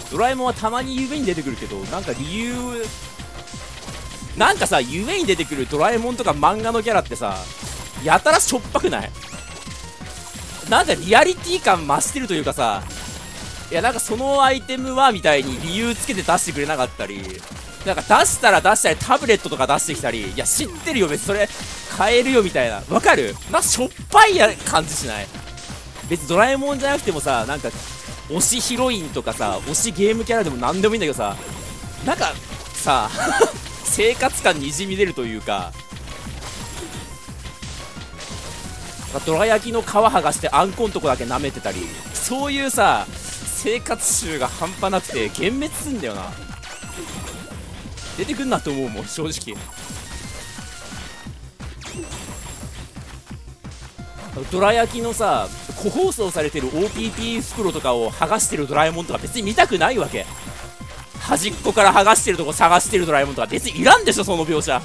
ドラえもんはたまに夢に出てくるけど、なんか理由、なんかさ、夢に出てくるドラえもんとか漫画のキャラってさ、やたらしょっぱくない？なんかリアリティ感増してるというかさ、いやなんかそのアイテムはみたいに理由つけて出してくれなかったり、なんか出したら出したりタブレットとか出してきたり、いや知ってるよ別にそれ買えるよみたいな、わかる？なんかしょっぱい感じしない？別にドラえもんじゃなくてもさ、なんか推しヒロインとかさ、推しゲームキャラでもなんでもいいんだけどさ、なんかさ生活感にじみ出るというか、どら焼きの皮剥がしてあんこんとこだけ舐めてたり、そういうさ生活習が半端なくて幻滅すんだよな。出てくんなと思うもん正直。どら焼きのさ個包装されてる OPP 袋とかを剥がしてるドラえもんとか別に見たくないわけ。端っこから剥がしてるとこ探してるドラえもんとか別にいらんでしょその描写。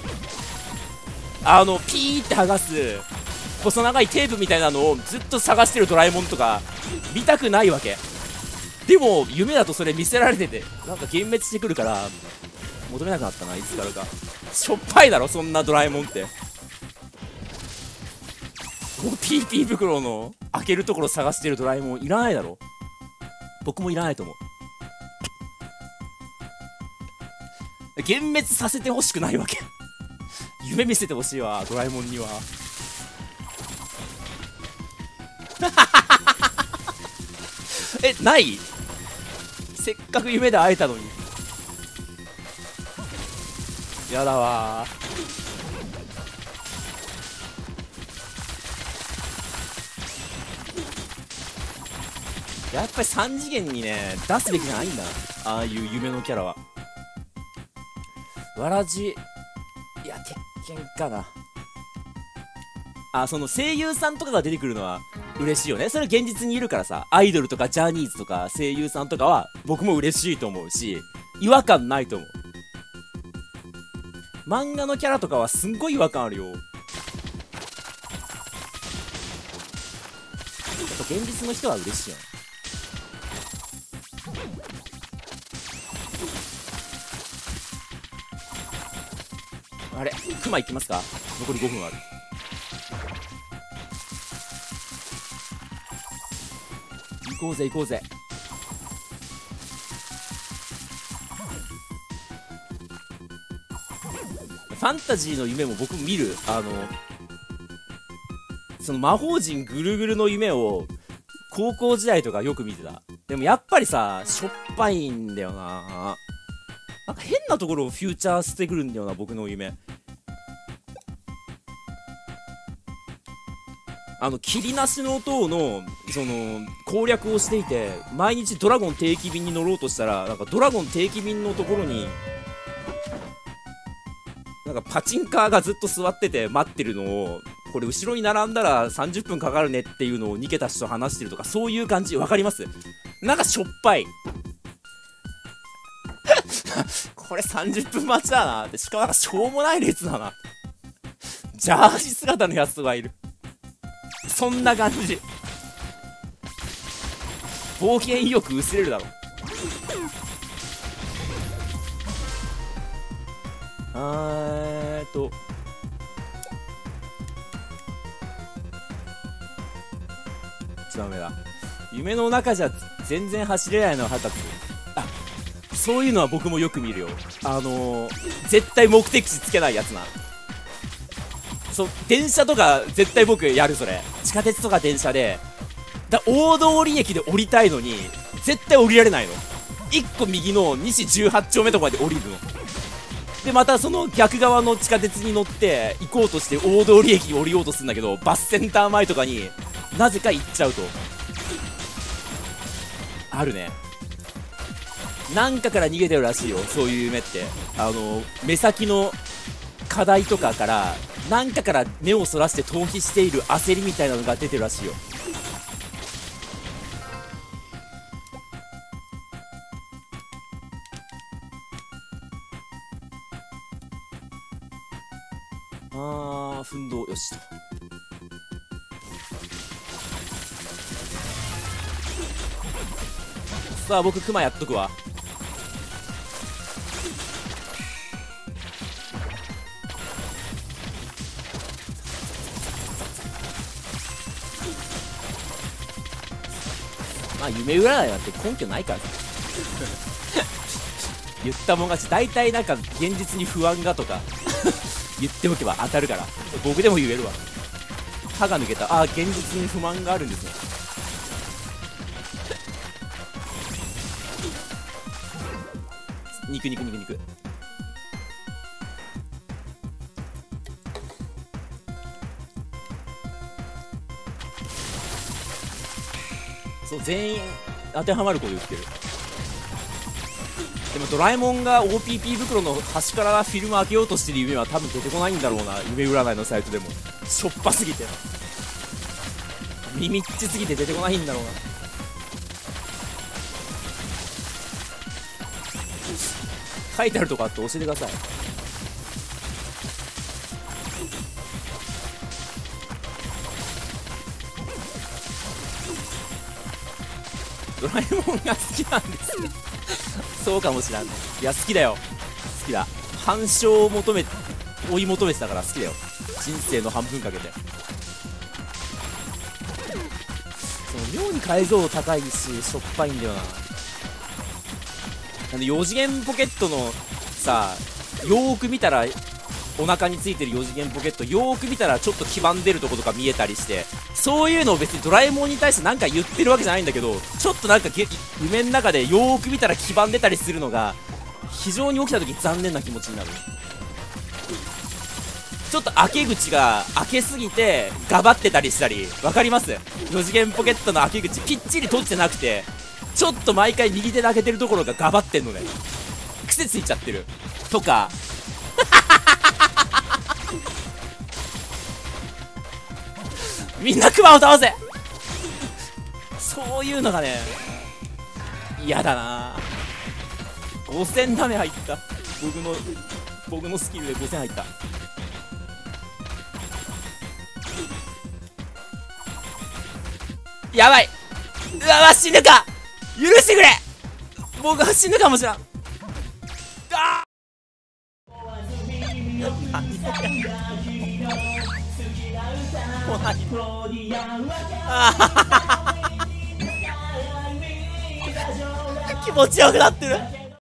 ピーって剥がす細長いテープみたいなのをずっと探してるドラえもんとか見たくないわけ。でも夢だとそれ見せられててなんか幻滅してくるから求めなくなったな、いつからか。しょっぱいだろそんなドラえもんって。OPP 袋の開けるところ探してるドラえもんいらないだろ。僕もいらないと思う。幻滅させてほしくないわけ夢見せてほしいわドラえもんにはない？せっかく夢で会えたのに。やだわー。やっぱり3次元にね出すべきじゃないんだ、ああいう夢のキャラは。わらじ、いや鉄拳かな。その声優さんとかが出てくるのは嬉しいよね。それ現実にいるからさ、アイドルとかジャニーズとか声優さんとかは僕も嬉しいと思うし、違和感ないと思う。漫画のキャラとかはすんごい違和感あるよ。やっぱ現実の人は嬉しいよね。あれ、クマ行きますか？残り5分ある。行こうぜ行こうぜ。ファンタジーの夢も僕見る。その魔法陣ぐるぐるの夢を高校時代とかよく見てた。でもやっぱりさしょっぱいんだよな。なんか変なところをフューチャーしてくるんだよな僕の夢。霧なしの塔のその攻略をしていて、毎日ドラゴン定期便に乗ろうとしたら、なんかドラゴン定期便のところになんかパチンカーがずっと座ってて待ってるのを、これ後ろに並んだら30分かかるねっていうのをニケたちと話してるとか、そういう感じわかります？なんかしょっぱいこれ30分待ちだなって。しかもなんかしょうもない列だな。ジャージ姿のやつがいる。そんな感じ。冒険意欲薄れるだろ。一番目だ。夢の中じゃ全然走れないのは腹立つ。そういうのは僕もよく見るよ。絶対目的地つけないやつな。そう、電車とか絶対僕やる。それ地下鉄とか電車で大通駅で降りたいのに絶対降りられないの。1個右の西18丁目とかで降りるの。でまたその逆側の地下鉄に乗って行こうとして大通駅に降りようとするんだけど、バスセンター前とかになぜか行っちゃうとあるね。なんかから逃げてるらしいよそういう夢って。目先の課題とかからなんかから目をそらして逃避している焦りみたいなのが出てるらしいよ。奮闘よしと。さあ僕クマやっとくわ。 まあ夢占いなんて根拠ないからさ言ったもん勝ち。大体なんか現実に不安がとか言っておけば当たるから、僕でも言えるわ。歯が抜けた。ああ、現実に不満があるんですね。肉。そう、全員当てはまること言ってる。でもドラえもんが OPP 袋の端からフィルム開けようとしてる夢は多分出てこないんだろうな、夢占いのサイトでも。しょっぱすぎて、耳っちすぎて出てこないんだろうな。書いてあるとこあって教えてください。ドラえもんが好きなんですねそうかもしらんね。いや、好きだよ、好きだ。反証を追い求めてたから好きだよ、人生の半分かけて。その妙に解像度高いししょっぱいんだよな。なんで4次元ポケットのさ、よーく見たらお腹についてる4次元ポケットよーく見たらちょっと黄ばんでるとことか見えたりして、そういうのを別にドラえもんに対して何か言ってるわけじゃないんだけど、ちょっとなんか夢の中でよーく見たら黄ばんでたりするのが非常に起きた時残念な気持ちになる。ちょっと開け口が開けすぎてガバってたりしたり、わかります？ 4 次元ポケットの開け口ぴっちり閉じてなくて、ちょっと毎回右手で開けてるところがガバってんのね、癖ついちゃってるとかみんなクマを倒せそういうのがね嫌だな。5000ダメ入った。僕のスキルで5000入った。やばい、うわ死ぬか、許してくれ、僕は死ぬかもしらん。あ気持ちよくなってる